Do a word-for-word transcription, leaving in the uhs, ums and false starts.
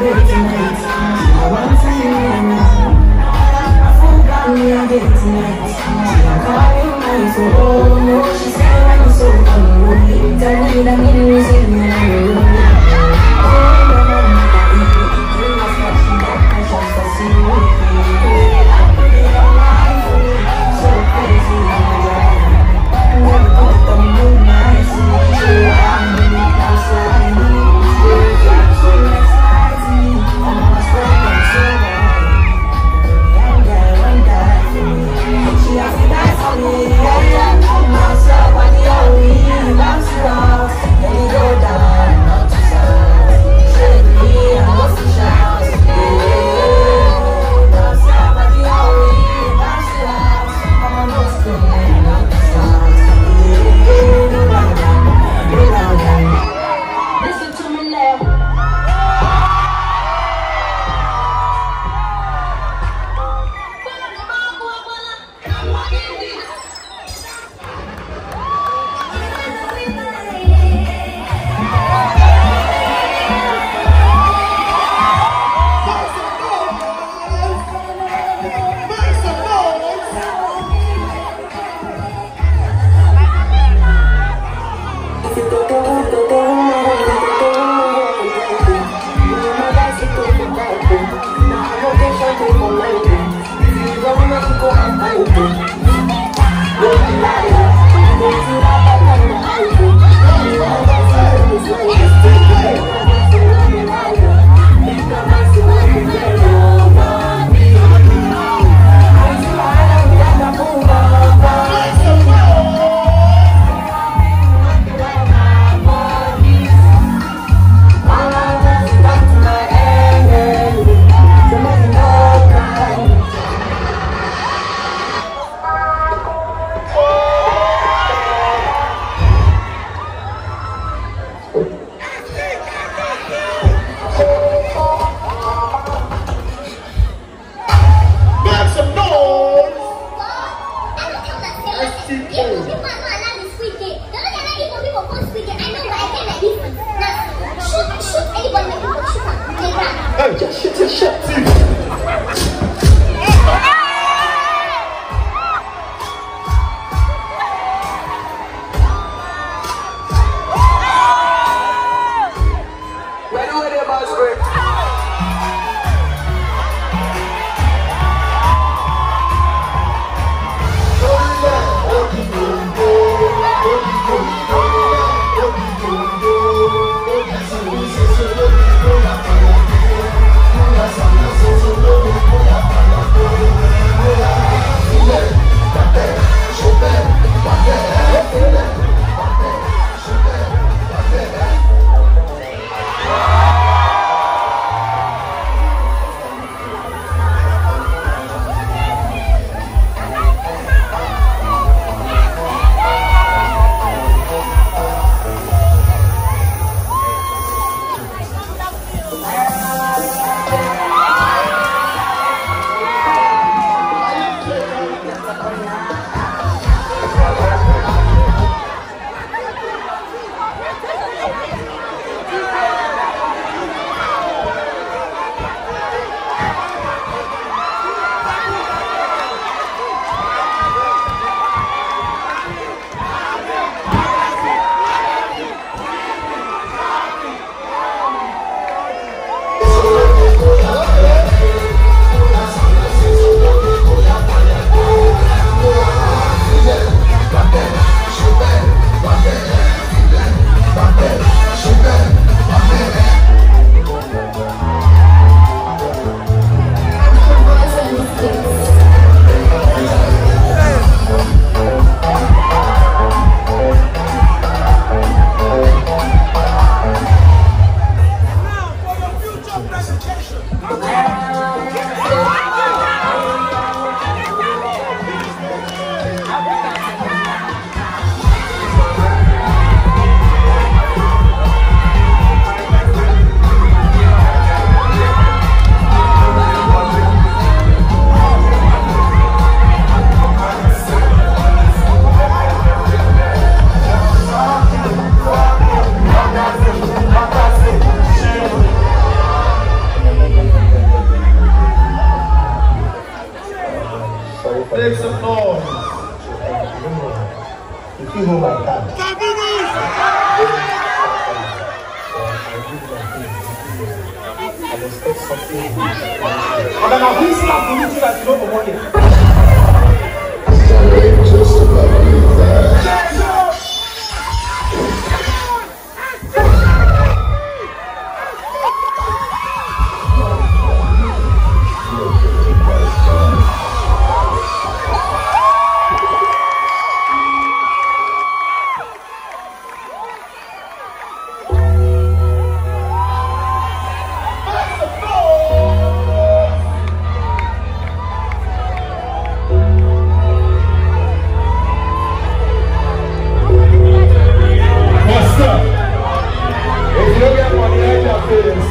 bed tonight. I want to hear I forgot me a bed tonight. She a calling my phone. Oh no, she said I'm so unruly. Tell me that me losing me unruly. Oh no, no, no, you was watching that precious to see me. I'm putting on my food, so crazy. Never put the moon nice. I'm really outside. So next night to me, I'm on my friend, so I'm there, I'm there. She has to die for me. I'm myself, I'm the only. I'm strong, let me go down. I was expect something good. And then I will start to meet you that you know for money. So ain't just about me, that. If you don't get money, I can pay